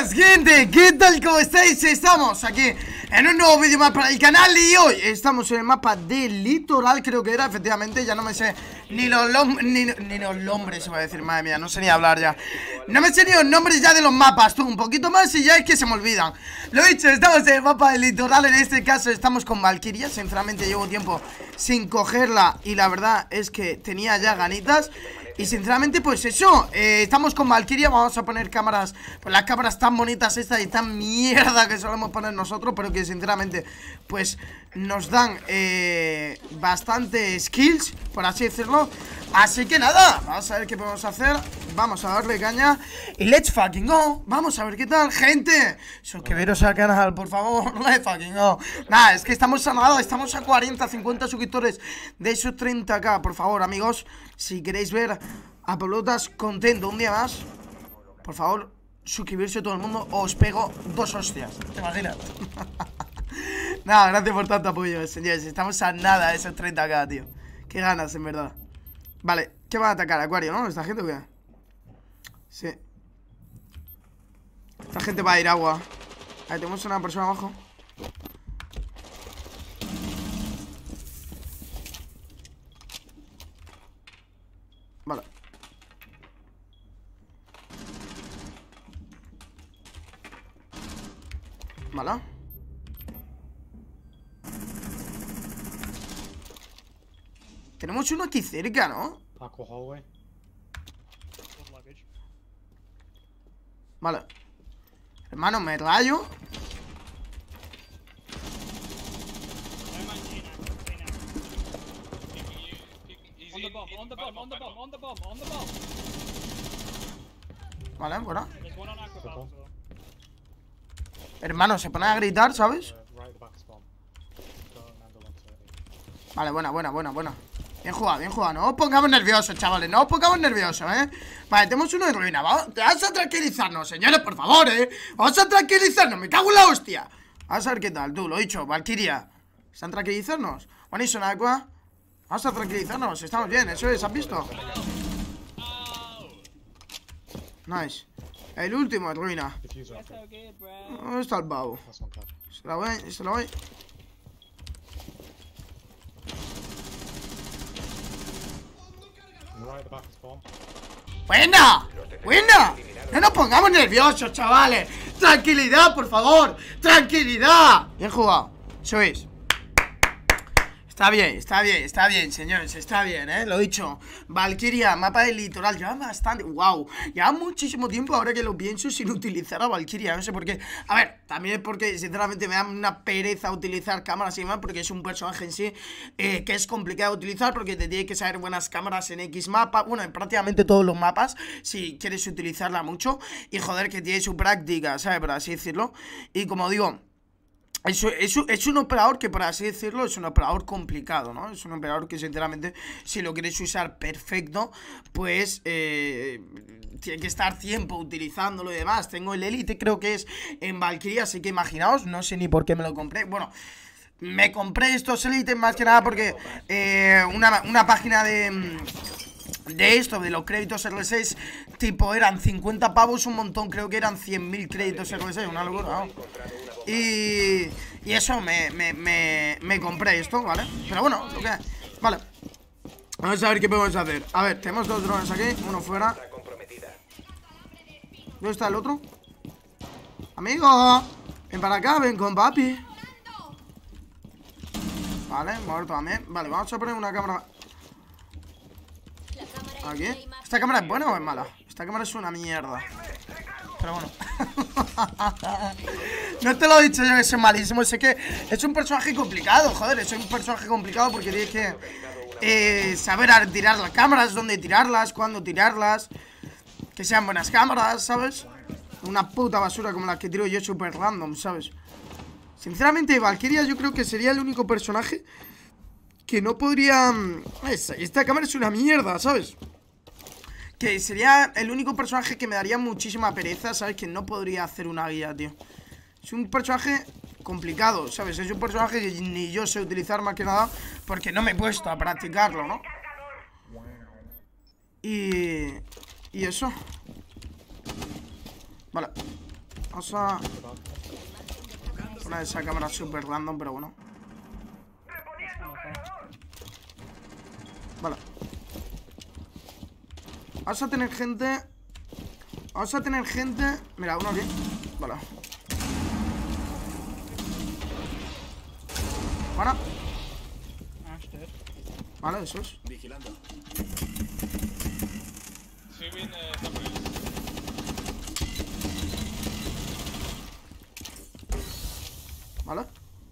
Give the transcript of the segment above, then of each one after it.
buenas, gente, ¿qué tal? ¿Cómo estáis? Estamos aquí en un nuevo vídeo más para el canal y hoy estamos en el mapa del litoral, creo que era, efectivamente, ya no me sé ni los nombres, se va a decir, madre mía, no sé ni hablar ya. No me sé ni los nombres ya de los mapas, tú, un poquito más y ya es que se me olvidan. Lo dicho, estamos en el mapa del litoral, en este caso estamos con Valkyria, sinceramente llevo tiempo sin cogerla y la verdad es que tenía ya ganitas. Y sinceramente pues eso, estamos con Valkyria, vamos a poner cámaras, pues las cámaras tan bonitas estas y tan mierda que solemos poner nosotros, pero que sinceramente pues nos dan bastante skills, por así decirlo. Así que nada, vamos a ver qué podemos hacer, vamos a darle caña y let's fucking go. Vamos a ver qué tal, gente. Suscribiros al canal, por favor, let's fucking go. Nada, es que estamos a nada, estamos a 40, 50 suscriptores de esos 30k, por favor, amigos. Si queréis ver a Pelotas contento un día más, por favor, suscribirse todo el mundo o os pego 2 hostias. ¿Te imaginas? Nada, gracias por tanto apoyo, señores. Estamos a nada de esos 30k, tío. Qué ganas, en verdad. Vale, ¿qué van a atacar? Acuario, ¿no? ¿Esta gente o qué? Sí. Esta gente va a ir agua. Ahí tenemos una persona abajo. Vale. Vale. Tenemos uno aquí cerca, ¿no? Vale. Hermano, me rayo. Vale, bueno. Hermano, se pone a gritar, ¿sabes? Vale, buena. Bien jugado, no os pongamos nerviosos, chavales. No os pongamos nerviosos, Vale, tenemos uno de ruina. Vamos a tranquilizarnos, señores, por favor, Vamos a tranquilizarnos, me cago en la hostia. Vamos a ver qué tal, tú, lo he dicho, Valkyria. ¿Están tranquilizarnos? Buenísimo, Aqua. Vamos a tranquilizarnos, estamos bien, eso es, ¿has visto? Nice. El último es ruina. ¿Dónde está el pavo? Se la voy. ¡Buena! No nos pongamos nerviosos, chavales. Tranquilidad, por favor. Tranquilidad. Bien jugado. Sois. Está bien, señores, está bien, lo dicho. Valkyria, mapa del litoral, lleva bastante, wow. Lleva muchísimo tiempo, ahora que lo pienso, sin utilizar a Valkyria, no sé por qué. A ver, también es porque, sinceramente, me da una pereza utilizar cámaras y demás, porque es un personaje en sí que es complicado de utilizar, porque te tiene que saber buenas cámaras en X mapa, bueno, en prácticamente todos los mapas, si quieres utilizarla mucho. Y joder, que tiene su práctica, ¿sabes? Por así decirlo. Y como digo, es un operador que, por así decirlo, es un operador complicado, ¿no? Es un operador que, sinceramente, si lo quieres usar perfecto, pues tiene que estar tiempo utilizándolo y demás. Tengo el Elite, creo que es en Valkyria, así que imaginaos, no sé ni por qué me lo compré. Bueno, me compré estos Elite más que nada porque una página de esto, de los créditos R6, tipo, eran 50 pavos, un montón, creo que eran 100.000 créditos R6, una locura, ¿no? Y eso, me compré esto, ¿vale? Pero bueno, lo que hay. Vale. Vamos a ver qué podemos hacer. A ver, tenemos 2 drones aquí, uno fuera. ¿Dónde está el otro? Amigo, ven para acá, ven con papi. Vale, muerto también. Vale, vamos a poner una cámara aquí. ¿Esta cámara es buena o es mala? Esta cámara es una mierda. Pero bueno. No te lo he dicho yo que es malísimo. Sé que es un personaje complicado, joder. Es un personaje complicado porque tienes que saber tirar las cámaras, dónde tirarlas, cuándo tirarlas. Que sean buenas cámaras, ¿sabes? Una puta basura como las que tiro yo, super random, ¿sabes? Sinceramente, Valkyria yo creo que sería el único personaje que no podría... Esta cámara es una mierda, ¿sabes? Que sería el único personaje que me daría muchísima pereza, ¿sabes? Que no podría hacer una guía, tío. Es un personaje complicado, ¿sabes? Es un personaje que ni yo sé utilizar más que nada porque no me he puesto a practicarlo, ¿no? Y eso. Vale. Vamos a poner esa cámara super random, pero bueno. Vale. Vamos a tener gente. Vamos a tener gente. Mira, uno aquí. Vale. Para. Vale, eso es. Vigilando. Vale.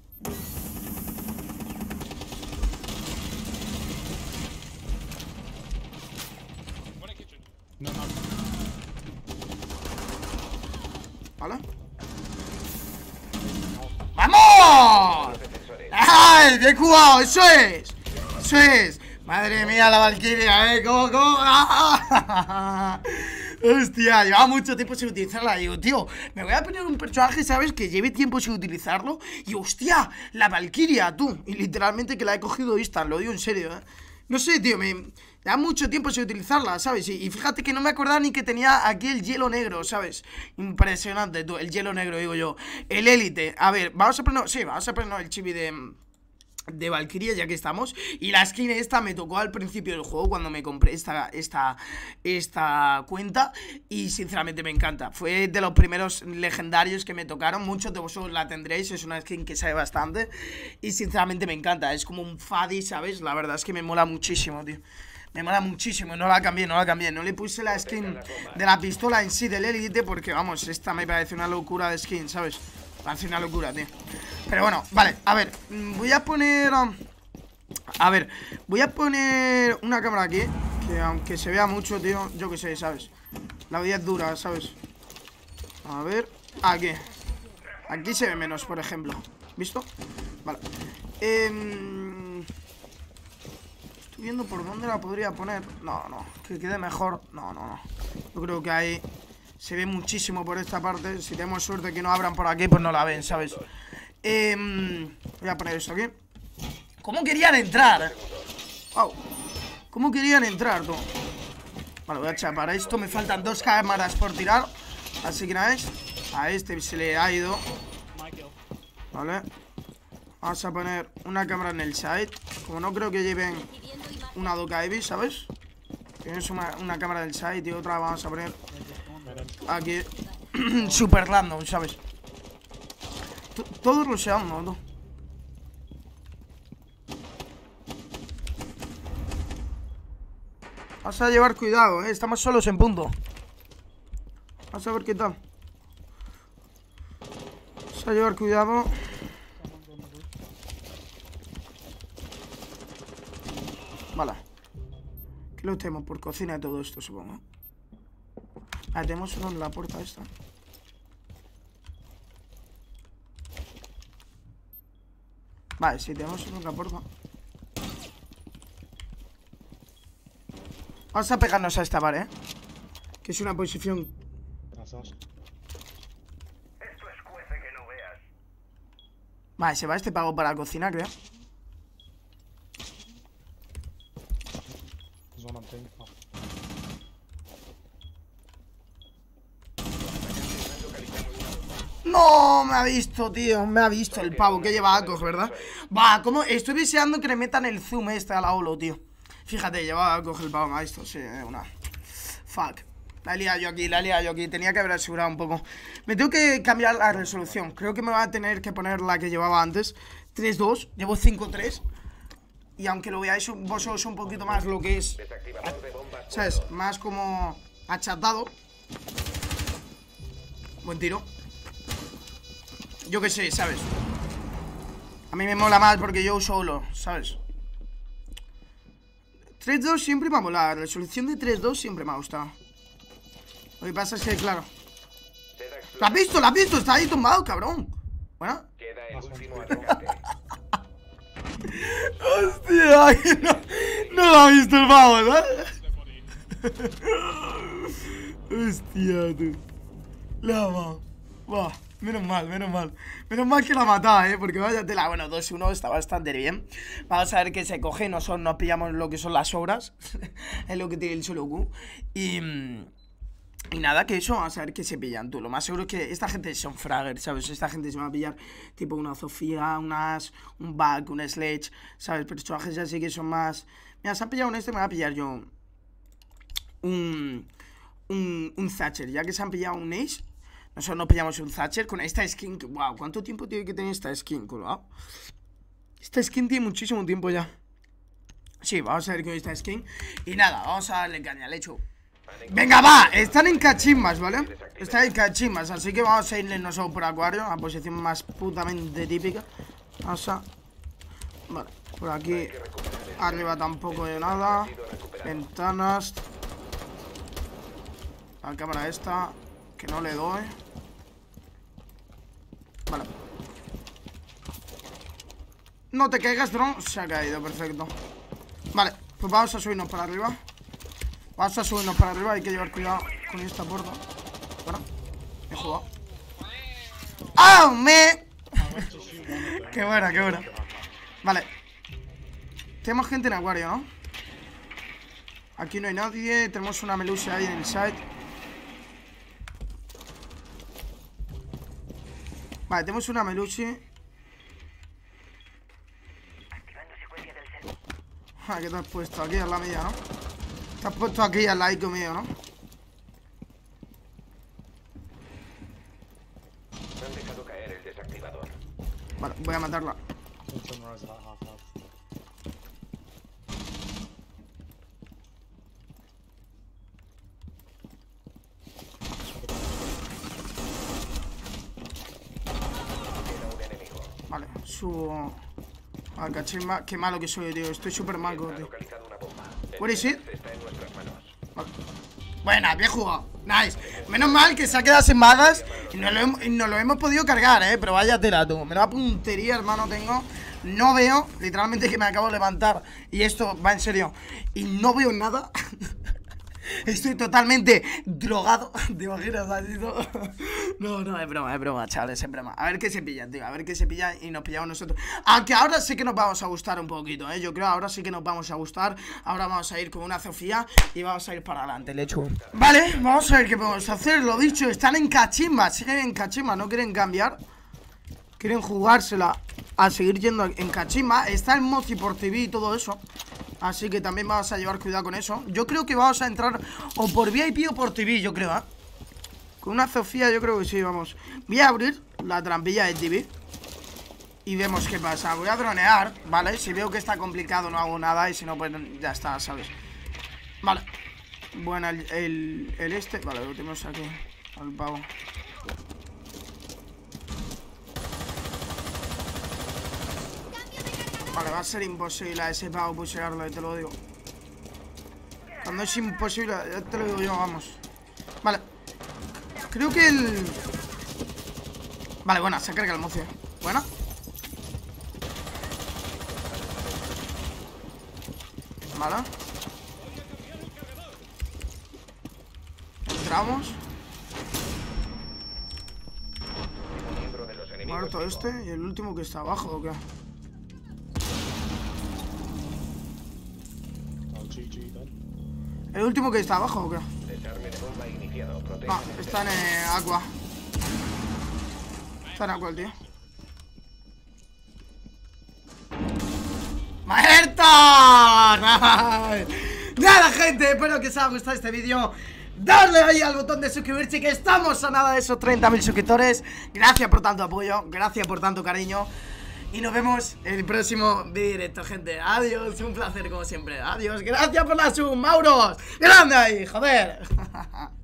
Vale. ¡Vamos! ¡Ay! ¡Bien jugado! ¡Eso es! ¡Eso es! Madre mía, la Valkyria, ¿Cómo? ¡Ah! Hostia, lleva mucho tiempo sin utilizarla. Digo, tío, me voy a poner un personaje, ¿sabes? Que lleve tiempo sin utilizarlo. Y hostia, la Valkyria, tú. Y literalmente que la he cogido instant, lo digo en serio, No sé, tío, me da mucho tiempo sin utilizarla, ¿sabes? Y fíjate que no me acordaba ni que tenía aquí el hielo negro, ¿sabes? Impresionante, tú, el hielo negro, digo yo. El élite. A ver, vamos a poner, sí, vamos a poner el chibi de Valkyria, ya que estamos. Y la skin esta me tocó al principio del juego, cuando me compré esta cuenta. Y sinceramente me encanta. Fue de los primeros legendarios que me tocaron. Muchos de vosotros la tendréis. Es una skin que sabe bastante. Y sinceramente me encanta. Es como un Fadi, ¿sabes? La verdad es que me mola muchísimo, tío. Me mola muchísimo, no la cambié. No le puse la skin de la pistola en sí del Elite, porque vamos, esta me parece una locura de skin, ¿sabes? Parece una locura, tío. Pero bueno, vale, a ver, voy a poner... A ver, voy a poner una cámara aquí, que aunque se vea mucho, tío, yo qué sé, ¿sabes? La vida es dura, ¿sabes? A ver, aquí. Aquí se ve menos, por ejemplo. ¿Visto? Vale. Estoy viendo por dónde la podría poner. No, que quede mejor. No. Yo creo que ahí se ve muchísimo por esta parte. Si tenemos suerte que no abran por aquí, pues no la ven, ¿sabes? Voy a poner esto aquí. ¿Cómo querían entrar? Wow. ¿Cómo querían entrar, tú? Vale, voy a echar para esto. Me faltan 2 cámaras por tirar. Así que nada, a este se le ha ido. Vale. Vamos a poner una cámara en el side. Como no creo que lleven una Doka Eevee, ¿sabes? Tienes una cámara del side y otra vamos a poner aquí. Super random, ¿sabes? Todos rusheando, ¿no? Vamos a llevar cuidado, estamos solos en punto. Vamos a ver qué tal. Vamos a llevar cuidado. Vale. ¿Qué lo tenemos? Por cocina y todo esto, supongo. Ah, tenemos uno en la puerta esta. Vale, sí, tenemos uno en la puerta. Vamos a pegarnos a esta, ¿vale? Que es una posición. Vale, se va este pago para la cocina, creo. No, me ha visto, tío. Me ha visto el pavo que lleva Akos, ¿verdad? Va, ¿cómo? Estoy deseando que le metan el zoom este a la holo, tío. Fíjate, lleva Akos el pavo, me ha visto. Sí, una. Fuck. La he liado yo aquí. Tenía que haber asegurado un poco. Me tengo que cambiar la resolución. Creo que me va a tener que poner la que llevaba antes. 3.2. Llevo 5.3. Y aunque lo veáis vosotros un poquito más lo que es, ¿sabes? Más como achatado. Buen tiro. Yo qué sé, ¿sabes? A mí me mola más porque yo uso solo, ¿sabes? 3.2 siempre me ha molado. La resolución de 3.2 siempre me ha gustado. Lo que pasa es que, claro. ¿Lo has visto? ¿Lo has visto? Está ahí tumbado, cabrón. Bueno. Hostia, no lo ha visto el pavo, ¿verdad? Hostia, tú. La ama. Va, menos mal. Menos mal que la mataba, porque vaya tela. Bueno, 2-1 está bastante bien. Vamos a ver qué se coge. Nos pillamos lo que son las obras. Es lo que tiene el solo Q. Y nada, que eso, vamos a ver qué se pillan, tú. Lo más seguro es que esta gente son fraggers, ¿sabes? Esta gente se va a pillar tipo una Zofía, un Bug, un Sledge, ¿sabes? Personajes así que son más... Mira, se ha pillado me voy a pillar yo un Thatcher. Ya que se han pillado un Ace, nosotros nos pillamos un Thatcher con esta skin. Wow, ¿cuánto tiempo tiene que tener esta skin? Wow. Esta skin tiene muchísimo tiempo ya. Sí, vamos a ver con esta skin. Y nada, vamos a darle caña, lecho. Venga, va, están en cachimbas, ¿vale? Están en cachimbas, así que vamos a irle nosotros por acuario, a posición más putamente típica. Vamos a... Vale, por aquí arriba tampoco hay nada. Ventanas. La cámara esta, que no le doy. Vale. No te caigas, drone. Se ha caído, perfecto. Vale, pues vamos a subirnos para arriba. Vamos a subirnos para arriba, hay que llevar cuidado con esta puerta. Bueno, he jugado. ¡Oh, me! Qué buena, qué buena. Vale. Tenemos gente en acuario, ¿no? Aquí no hay nadie. Tenemos una Melusia ahí en el site. Vale, tenemos una Melusia. ¿Qué te has puesto? Aquí al la mía, ¿no? Te has puesto aquí al lado mío, ¿no? Han dejado caer el desactivador. Vale, voy a matarla. Vale, subo al cachimba. Qué malo que soy, tío. Estoy súper mal, tío. Where is it? Vale. Buena, bien jugado. Nice. Menos mal que se ha quedado sin balas y nos lo hemos podido cargar, pero vaya tela, tú. Menuda puntería, hermano, tengo. No veo, literalmente que me acabo de levantar. Y esto va en serio. Y no veo nada. Estoy totalmente drogado. ¿Te imaginas? No, es broma, chavales, es broma. A ver qué se pilla, tío, a ver qué se pilla y nos pillamos nosotros. Aunque ahora sí que nos vamos a gustar un poquito, yo creo, ahora sí que nos vamos a gustar. Ahora vamos a ir con una Zofía y vamos a ir para adelante, lechu. Vale, vamos a ver qué podemos hacer. Lo dicho, están en cachimba, siguen en cachimba, no quieren cambiar. Quieren jugársela a seguir yendo en cachimba. Está el Mozi por TV y todo eso. Así que también vamos a llevar cuidado con eso. Yo creo que vamos a entrar o por VIP o por TV, yo creo, Con una Zofía yo creo que sí, vamos. Voy a abrir la trampilla de TV y vemos qué pasa. Voy a dronear, ¿vale? Si veo que está complicado no hago nada y si no, pues ya está, ¿sabes? Vale. Bueno, el este. Vale, lo tenemos aquí al pavo. Vale, va a ser imposible a ese pavo pushearlo, te lo digo. Cuando es imposible, ya te lo digo yo, vamos. Vale. Creo que el... Vale, buena, se carga el mocio. Buena. Vale. Entramos. Muerto este. Y el último que está abajo, ¿o qué? ¿El último que está abajo o qué? No, está en agua. Está en agua el tío. ¡Muerto! Nada, gente, espero que os haya gustado este vídeo. Darle ahí al botón de suscribirse, que estamos a nada de esos 30.000 suscriptores. Gracias por tanto apoyo, gracias por tanto cariño. Y nos vemos en el próximo directo, gente. Adiós, un placer como siempre. Adiós, gracias por la sub, Mauros. Grande ahí, joder.